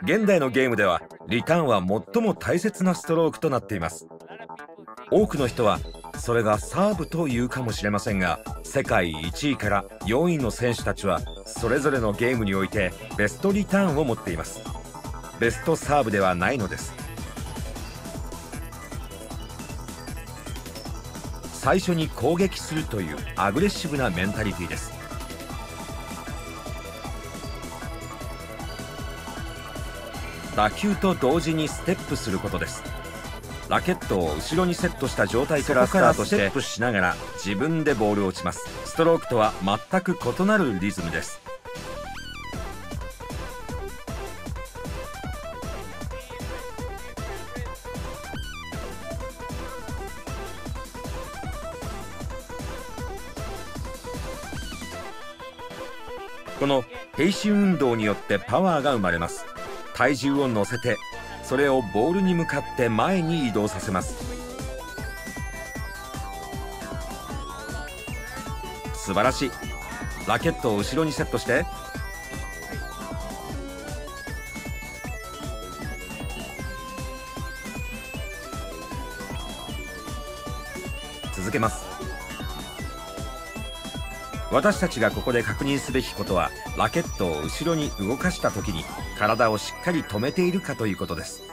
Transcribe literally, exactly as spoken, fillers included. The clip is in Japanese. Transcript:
現代のゲームではリターンは最も大切なストロークとなっています。多くの人はそれがサーブというかもしれませんが、世界いちいからよんいの選手たちはそれぞれのゲームにおいてベストリターンを持っています。ベストサーブではないのです。最初に攻撃するというアグレッシブなメンタリティです。打球と同時にステップすることです。ラケットを後ろにセットした状態からスタートしてステップしながら自分でボールを打ちます。ストロークとは全く異なるリズムです。この平心運動によってパワーが生まれます。体重を乗せてそれをボールに向かって前に移動させます。素晴らしい。ラケットを後ろにセットして続けます。私たちがここで確認すべきことは、ラケットを後ろに動かした時に体をしっかり止めているかということです。